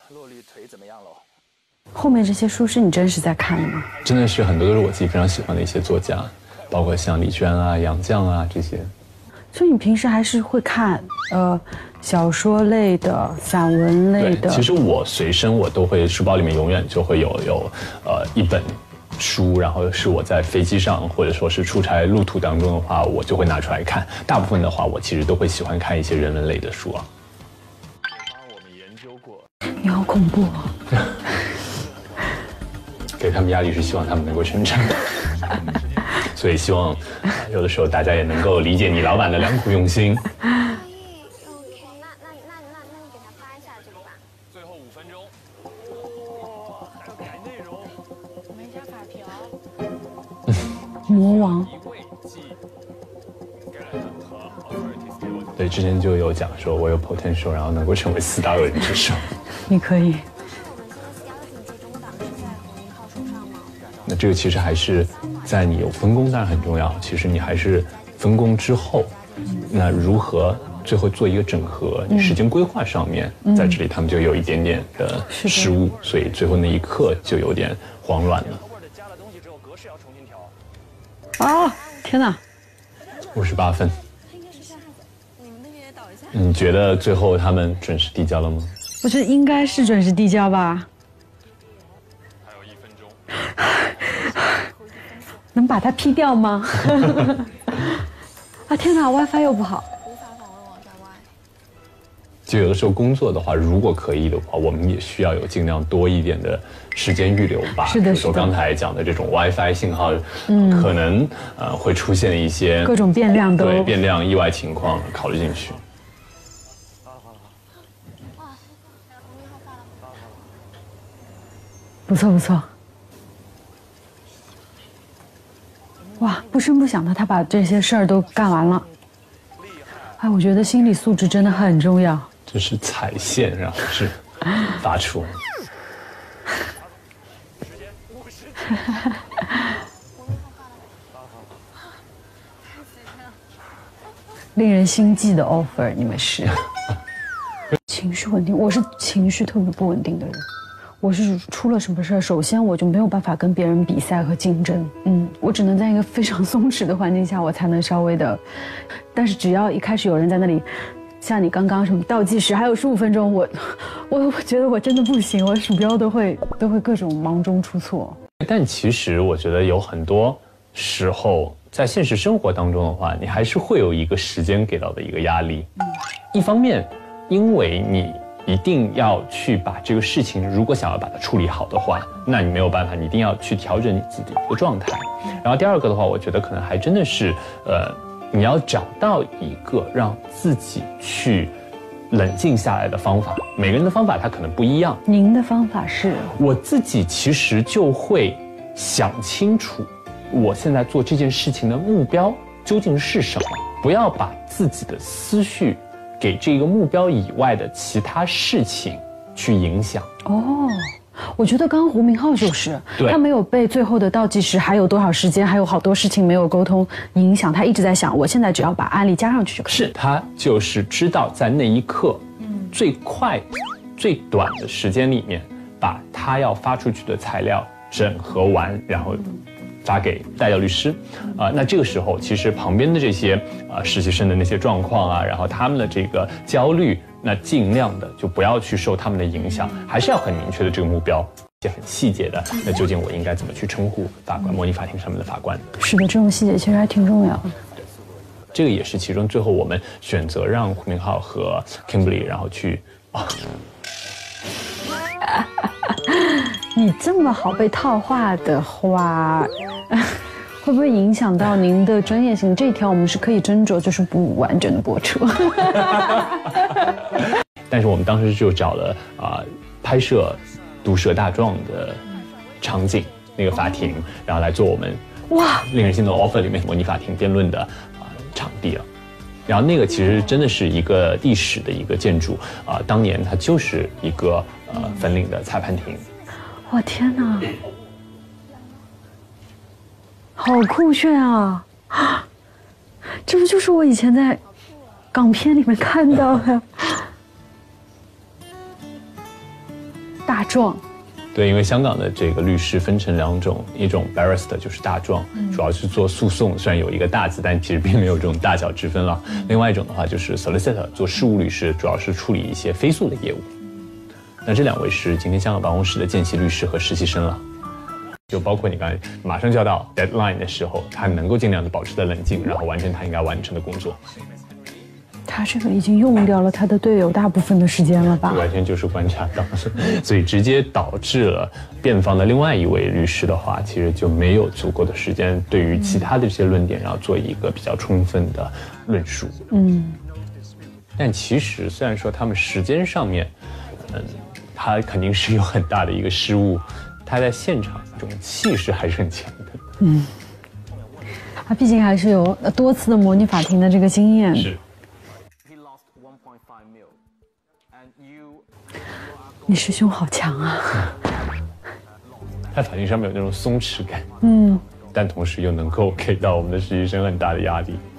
洛丽腿怎么样喽？ 后面这些书是你真实在看的吗？ 真的是很多都是我自己非常喜欢的一些作家，包括像李娟啊、杨绛啊这些。 所以你平时还是会看小说类的、散文类的。 其实我随身我都会，书包里面永远就会有一本书，然后是我在飞机上或者说是出差路途当中的话，我就会拿出来看。大部分的话，我其实都会喜欢看一些人文类的书啊。 我们研究过。 你好恐怖哦！ 给他们压力是希望他们能够成长，所以希望有的时候大家也能够理解你老板的良苦用心。 OK， 那你给他发一下这个吧。 最后5分钟。哇，还要改内容。 没加法条。 魔王。 对，之前就有讲说我有 potential， 然后能够成为4大恶人之首。 你可以。 那这个其实还是在你有分工，当然很重要。其实你还是分工之后，那如何最后做一个整合？你时间规划上面，在这里他们就有一点点的失误，所以最后那一刻就有点慌乱了。 啊！天哪 ！58分。你觉得最后他们准时递交了吗？ 我觉得应该是准时递交吧。 还有1分钟。 能把它 P 掉吗？啊天哪 ，WiFi 又不好。 无法访问网站外。 就有的时候工作的话，如果可以的话，我们也需要有尽量多一点的时间预留吧。 是的， 比如说刚才讲的这种 WiFi 信号，可能会出现一些各种变量对变量意外情况考虑进去。 不错不错。哇，不声不响的，他把这些事儿都干完了。哎，我觉得心理素质真的很重要。 这是踩线，然后是发出。 令人心悸的 offer， 你们是。情绪稳定，我是情绪特别不稳定的人。我是出了什么事儿，首先我就没有办法跟别人比赛和竞争，我只能在一个非常松弛的环境下，我才能稍微的。但是只要一开始有人在那里，像你刚刚什么倒计时还有15分钟，我觉得我真的不行，我鼠标都会各种忙中出错。 但其实我觉得有很多时候在现实生活当中的话，你还是会有一个时间给到的一个压力。一方面，因为你一定要去把这个事情，如果想要把它处理好的话，那你没有办法，你一定要去调整你自己的一个状态。然后第二个的话，我觉得可能还真的是，你要找到一个让自己去冷静下来的方法。每个人的方法他可能不一样。 您的方法是？ 我自己其实就会想清楚，我现在做这件事情的目标究竟是什么，不要把自己的思绪给这个目标以外的其他事情去影响。 哦，我觉得刚刚胡明浩就是他没有被最后的倒计时还有多少时间，还有好多事情没有沟通影响，他一直在想，我现在只要把案例加上去就可以。 是他就是知道在那一刻，最快、最短的时间里面，把他要发出去的材料整合完，然后发给代教律师，那这个时候其实旁边的这些实习生的那些状况啊，然后他们的这个焦虑，那尽量的就不要去受他们的影响，还是要很明确的这个目标，也很细节的。那究竟我应该怎么去称呼法官？模拟法庭上面的法官？ 是的，这种细节其实还挺重要的。 这个也是其中最后我们选择让胡明浩和 Kimberly 然后去。 你这么好被套话的话，会不会影响到您的专业性？这一条我们是可以斟酌，就是不完整的播出。 但是我们当时就找了拍摄毒舌大状的场景，那个法庭，然后来做我们令人心动的 offer 里面模拟法庭辩论的场地了。然后那个其实真的是一个历史的一个建筑当年它就是一个粉岭的裁判庭。 哇天哪，好酷炫啊！这不就是我以前在港片里面看到的？ 大壮。 对，因为香港的这个律师分成2种，一种 barrister 就是大壮，主要是做诉讼，虽然有一个大字，但其实并没有这种大小之分了。另外一种的话就是 solicitor 做事务律师，主要是处理一些非诉的业务。那这2位是今天香港办公室的见习律师和实习生了。就包括你刚才马上就要到 deadline 的时候，他能够尽量的保持的冷静，然后完成他应该完成的工作。 他这个已经用掉了他的队友大部分的时间了吧？ 完全就是观察到，所以直接导致了辩方的另外一位律师的话，其实就没有足够的时间对于其他的这些论点，然后做一个比较充分的论述。但其实虽然说他们时间上面，他肯定是有很大的一个失误，他在现场这种气势还是很强的。 他毕竟还是有多次的模拟法庭的这个经验。 是。 你师兄好强啊！ 在法庭上面有那种松弛感，但同时又能够给到我们的实习生很大的压力。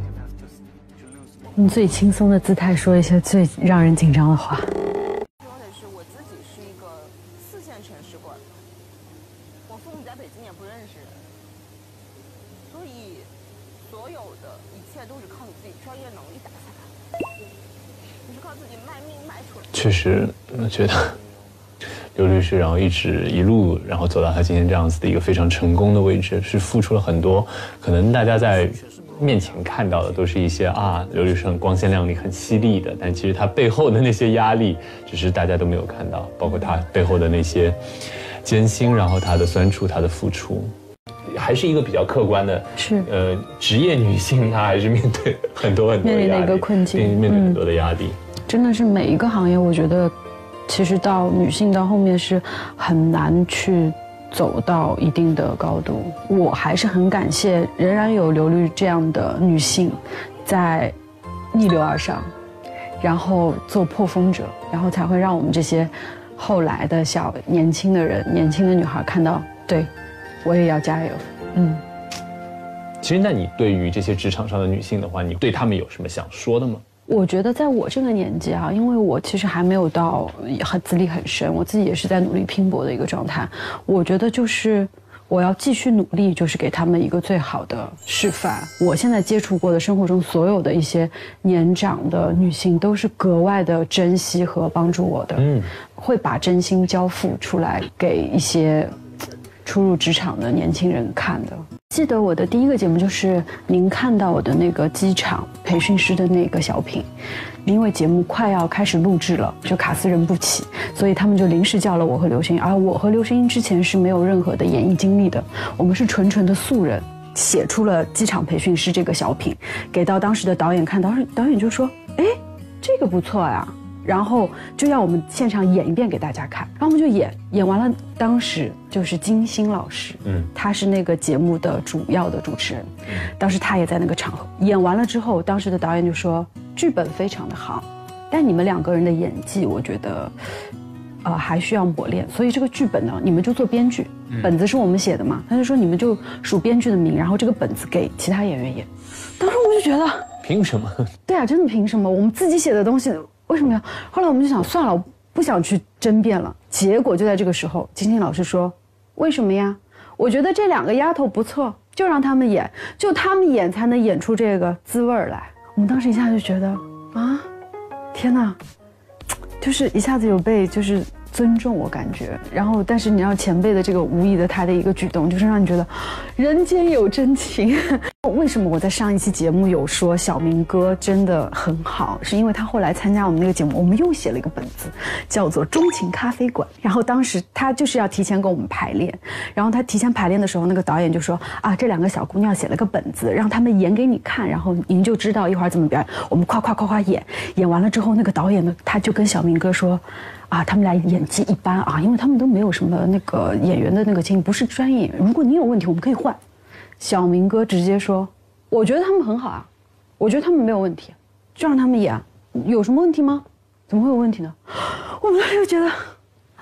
用最轻松的姿态说一些最让人紧张的话。 说的是我自己是一个4线城市过来的，我父母在北京也不认识人，所以所有的一切都是靠你自己专业能力打下来，你是靠自己卖命卖出来。 确实，我觉得刘律师然后一路然后走到他今天这样子的一个非常成功的位置，是付出了很多，可能大家在面前看到的都是一些刘律师很光鲜亮丽很犀利的，但其实他背后的那些压力只是大家都没有看到，包括他背后的那些艰辛，然后他的酸楚，他的付出，还是一个比较客观的， 是职业女性她还是面对很多的压力， 面临的一个困境， 面对很多的压力。 真的是每一个行业，我觉得其实到女性到后面是很难去走到一定的高度。我还是很感谢仍然有刘律这样的女性在逆流而上，然后做破风者，然后才会让我们这些后来的年轻的人、年轻的女孩看到，对，我也要加油。 其实那你对于这些职场上的女性的话，你对她们有什么想说的吗？ 我觉得在我这个年纪因为我其实还没有到资历很深，我自己也是在努力拼搏的一个状态。我觉得就是我要继续努力，就是给他们一个最好的示范。我现在接触过的生活中所有的一些年长的女性，都是格外的珍惜和帮助我的，会把真心交付出来给一些初入职场的年轻人看的。记得我的第一个节目就是您看到我的那个机场培训师的那个小品，因为节目快要开始录制了，就卡司人不齐，所以他们就临时叫了我和刘星，而我和刘星之前是没有任何的演艺经历的，我们是纯纯的素人，写出了机场培训师这个小品，给到当时的导演看，导演就说，哎，这个不错呀。然后就要我们现场演一遍给大家看，然后我们就演完了。当时就是金星老师，他是那个节目的主要的主持人，当时他也在那个场合。演完了之后，当时的导演就说，剧本非常的好，但你们2个人的演技，我觉得，还需要磨练。所以这个剧本呢，你们就做编剧，本子是我们写的嘛，他就说你们就署编剧的名，然后这个本子给其他演员演。当时我们就觉得， 凭什么？ 对啊，真的凭什么？我们自己写的东西。为什么呀？后来我们就想，算了，我不想去争辩了。结果就在这个时候，金星老师说：“为什么呀？我觉得这2个丫头不错，就让他们演，就他们演才能演出这个滋味来。”我们当时一下就觉得天哪，就是一下子有被就是尊重，我感觉。然后，但是你要前辈的这个无意的他的一个举动，就是让你觉得人间有真情。为什么我在上一期节目有说小明哥真的很好，是因为他后来参加我们那个节目，我们又写了一个本子叫做钟情咖啡馆，然后当时他就是要提前跟我们排练，然后他提前排练的时候，那个导演就说这2个小姑娘写了个本子，让他们演给你看，然后您就知道一会儿怎么表演。我们夸演完了之后，那个导演呢，他就跟小明哥说他们俩演技一般因为他们都没有什么那个演员的那个经验，不是专业演员，如果你有问题我们可以换。小明哥直接说，我觉得他们很好我觉得他们没有问题，就让他们演，有什么问题吗？怎么会有问题呢？我们当时就觉得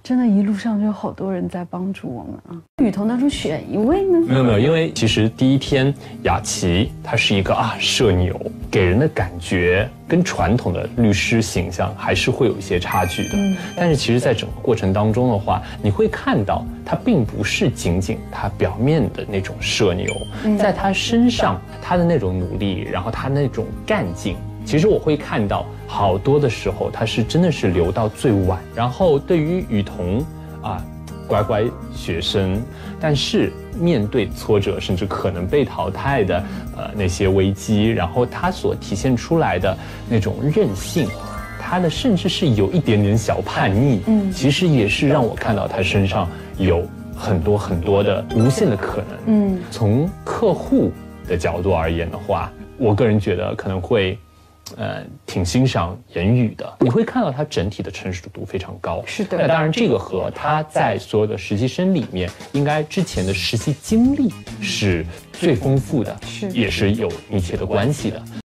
真的，一路上就有好多人在帮助我们啊。雨桐当中选一位呢？ 没有，因为其实第一天雅琪她是一个社牛，给人的感觉跟传统的律师形象还是会有一些差距的。但是其实在整个过程当中的话，你会看到她并不是仅仅她表面的那种社牛，在她身上她的那种努力，然后她那种干劲。其实我会看到好多的时候，他是真的是留到最晚。然后对于雨桐乖乖学生，但是面对挫折，甚至可能被淘汰的那些危机，然后他所体现出来的那种韧性，他的甚至是有一点点小叛逆，其实也是让我看到他身上有很多很多的无限的可能。从客户的角度而言的话，我个人觉得可能会。挺欣赏言语的，你会看到他整体的成熟度非常高。 是的。 那当然，这个和他在所有的实习生里面，应该之前的实习经历是最丰富的，也是有密切的关系的。